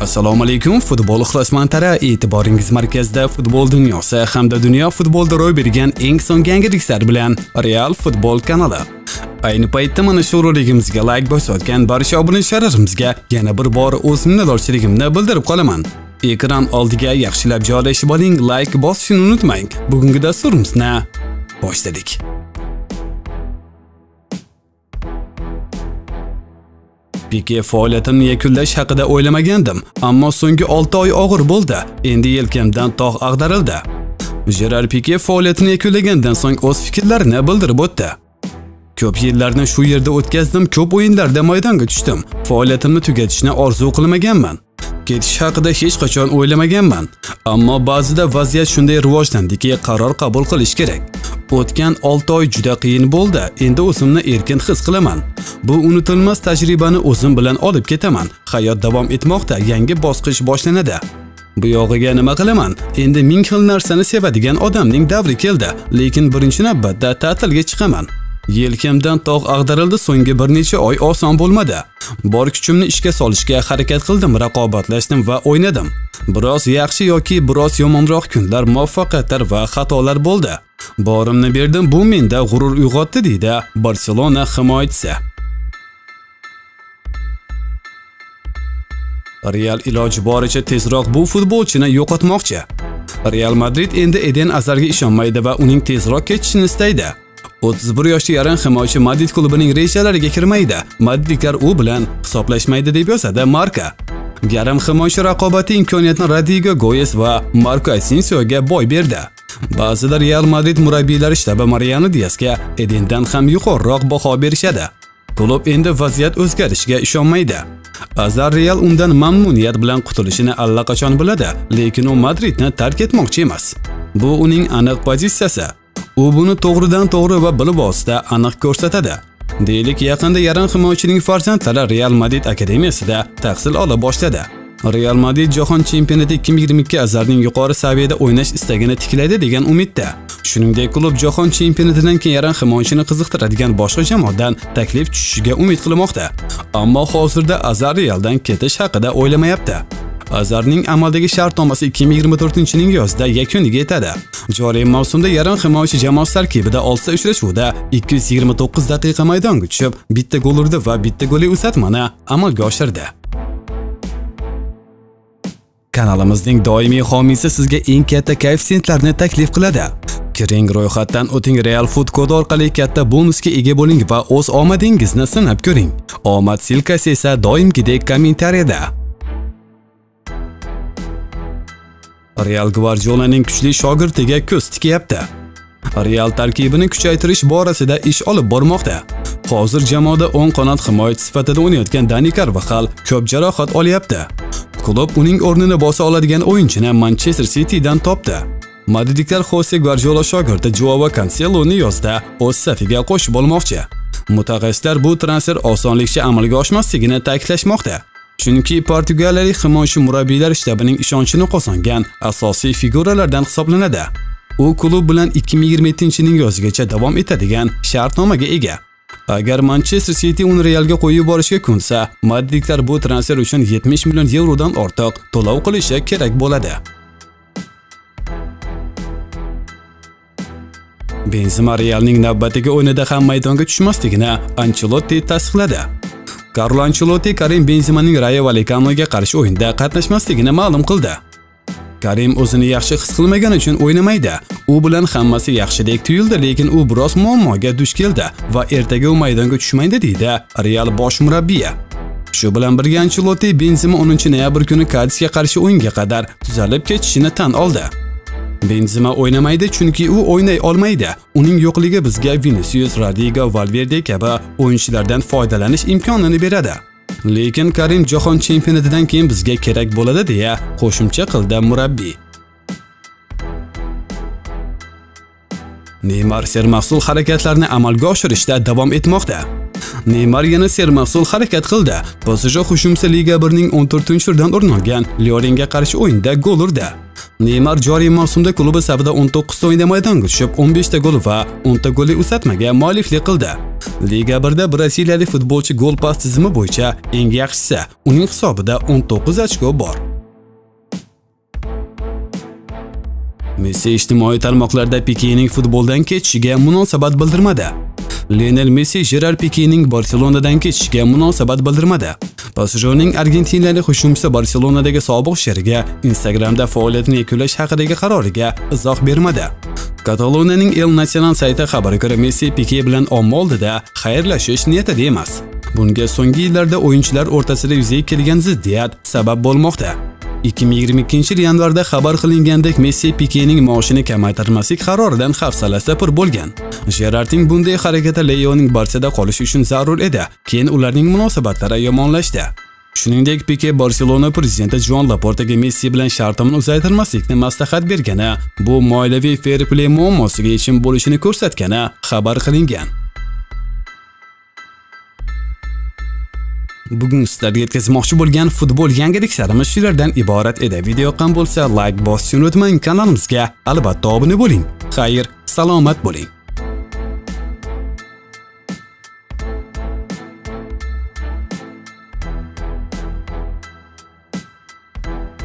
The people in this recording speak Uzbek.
Assalomu alaykum, futbol ixlosmandlari, e'tiboringiz markazida futbol dunyosi hamda dunyo futbolida ro'y bergan eng so'nggi yangiliklar bilan Real Futbol kanali. Ayni paytda mana shu roligimizga like bosayotgan barcha obunachilarimizga yana bir bor o'z minnatdorchiligimni bildirib qolaman. Ekran oldiga yaxshilab joylashib oling, like bosishni unutmang. Bugungi dasturimizni boshladik. Pike faoliyatini yakunlash haqida o'ylamagandim, ammo so'nggi 6 oy og'ir bo'ldi. Endi yelkamdan tog' ag'darildi. Gerard Pike faoliyatini yakunlagandan so'ng o'z fikrlarini bildirib o'tdi. Ko'p yillarni shu yerda o'tkazdim, ko'p o'yinlarda maydonga tushdim. Faoliyatimni tugatishni orzu qilmaganman. Ketish haqida hech qachon o'ylamaganman, ammo ba'zida vaziyat shunday rivojlandiki, qaror qabul qilish kerak. O'tgan 6 oy juda qiyin bo'ldi. Endi o'zimni erkin his qilaman. Bu unutilmas tajribani o'zim bilan olib ketaman. Hayot davom etmoqda, yangi bosqich boshlanadi. Bu yog'iga nima qilaman? Endi ming xil narsani sevadigan odamning davri keldi, lekin birinchi navbatda ta'tilga chiqaman. Yelkamdan tog' ag'darildi, so'nggi bir necha oy oson bo'lmadi. Bor kuchimni ishga solishga harakat qildim, raqobatlashdim va o'ynadim. Biroz yaxshi yoki biroz yomonroq kunlar, muvaffaqiyatlar va xatolar bo'ldi. Borimni berdim, bu menda g'urur uyg'otdi, deydi Barselona himoyachisi. Real iloji boricha tezroq bu futbolchini yo'qotmoqchi. Real Madrid endi Eden Hazardga ishonmaydi va uning tezroq ketishini istaydi. 31 yoshli yarim himoyachi Madrid klubining rejalariga kirmaydi. Madridliklar u bilan hisoblashmaydi deb yozadi Marca. Yarim himoyachi raqobati imkoniyatni Rodrigo Goes va Marco Asensioga boy berdi. Ba'zilar Real Madrid murabbiylari shtabi Mariano Diazga Edendan ham yuqoriroq baho berishadi. Klub endi vaziyat o'zgarishiga ishonmaydi. Hazard Real undan mamnuniyat bilan qutulishini allaqachon biladi, lekin u Madridni tark etmoqchi emas. Bu uning aniq pozitsiyasi. U buni to'g'ridan to'g'ri va bilvosita aniq ko'rsatadi. Deylik, yaqinda yarim himoyachining farzandlari Real Madrid akademiyasida tahsil ola boshladi. Real Madrid jahon chempionati 2022 Hazardning yuqori saviyada o'ynash istagini tiklaydi degan umidda. Shuningdek, klub jahon chempionatidan keyin yarim himoyachini qiziqtiradigan boshqa jamoadan taklif tushishiga umid qilmoqda. Ammo hozirda Hazard Realdan ketish haqida o'ylamayapti. Hazardning amaldagi shartnomasi 2024-yilning yozida yakuniga yetadi. Joriy mavsumda yarim himoyachi jamoasi tarkibida 6 uchrashuvda 229 daqiqa maydonga tushib, bitta gol urdi va bitta golli uzatmani amalga oshirdi. Kanalimizning doimiy homiysi sizga eng katta koeffitsiyentlarni taklif qiladi. Kiring, ro'yxatdan o'ting, Real Food kodi orqali katta bonusga ega bo'ling va o'z omadingizni sinab ko'ring. Omad silkasi esa doimgidek kommentariyada. Real Guardiolaning kuchli shogirdiga ko'z tikyapti. Real tarkibini kuchaytirish borasida ish olib bormoqda. Hozir jamoada 10 qanot himoyachi sifatida o'ynayotgan Dani Carvajal ko'p jarohat olyapti. Klub uning o'rnini bosa oladigan o'yinchini Manchester Citydan topdi. Madridliklar Jose Guardiola shogirdi Joao Cancelo'ni yozda o'z safiga qo'shib olmoqchi. Mutaxassislar bu transfer osonlikcha amalga oshmasligini ta'kidlashmoqda. Chunki portugaliyalik himoyachi murabbiylar shtabining ishonchini qozongan asosiy figuralardan hisoblanadi. U klub bilan 2027-yilning yozigacha davom etadigan shartnomaga ega. Agar Manchester City uni Realga qo'yib yuborishga ko'nsa, Madridliklar bu transfer uchun 70 million yevrodan ortiq to'lov qilishi kerak bo'ladi. Benzema Realning navbatdagi o'yinida ham maydonga tushmasligini Ancelotti tasdiqladi. Carlo Ancelotti Karim Benzemaning Rayo Vallecanoga qarshi o'yinda qatnashmasligini ma'lum qildi. Karim o'zini yaxshi his qilmagani uchun o'ynamaydi. U bilan hammasi yaxshidek tuyuldi, lekin u biroz muammoga duch keldi va ertaga u maydonga tushmaydi, deydi Real bosh murabbiyi. Shu bilan birga Ancelotti Benzema 10-noyabr kuni Kadisga qarshi o'yinga qadar tuzalib ketishini tan oldi. Benzema o'ynamaydi chunki u o'ynay olmaydi. Uning yo'qligi bizga Vinicius, Rodrigo, Valverde kabi o'yinchilardan foydalanish imkonini beradi. Lekin Karim jahon chempionatidan keyin bizga kerak bo'ladi, deya qo'shimcha qildi murabbiy. Neymar sermahsul harakatlarni amalga oshirishda davom etmoqda. Neymar yana sermahsul harakat qildi. PSG hujumchisi Liga 1ning 14-turdan o'rin olgan Lyonga qarshi o'yinda gol urdi. Neymar joriy mavsumda klubi safida 19 ta o'yinda maydonga tushib, 15 ta gol va 10 ta golli uzatmaga mualliflik qildi. Liga 1da Braziliyalik futbolchi gol pas tizimi bo'yicha eng yaxshisi, uning hisobida 19 ochko bor. Messi ijtimoiy tarmoqlarda Pikening futboldan ketishiga munosabat bildirmadi. Lionel Messi Gerard Pikening Barselonadan ketishiga munosabat bildirmadi. Pasajorning argentinalik hujumchisi Barselonadagi sobiq sheriga Instagramda faoliyatini yakunlash haqidagi qaroriga izoh bermadi. Kataloniyaning El Nacional sayti xabariga ko'ra, Messi Pike bilan omma oldida xayrlashish niyatida emas. Bunga so'nggi yillarda o'yinchilar o'rtasida yuzaga kelgan ziddiyat sabab bo'lmoqda. 2022-yil yanvarda xabar qilingandek, Messi Pikening maoshini kamaytirmaslik qaroridan hafsalasi pir bo'lgan. Gerardning bunday harakati Leoning Barsada qolishi uchun zarur edi. Keyin ularning munosabatlari yomonlashdi. Shuningdek, Pike Barselona prezidenti Joan Laportaga Messi bilan shartini uzaytirmaslikni maslahat bergani, bu moliyaviy fair play muammosiga yechim bo'lishini ko'rsatgani xabar qilingan. Bugun sizlarga yetkazmoqchi bo'lgan futbol yangiliklarimiz shulardan iborat edi. Video yoqqan bo'lsa, like bosishni unutmang, kanalimizga albatta obuna bo'ling. Xayr, salomat bo'ling.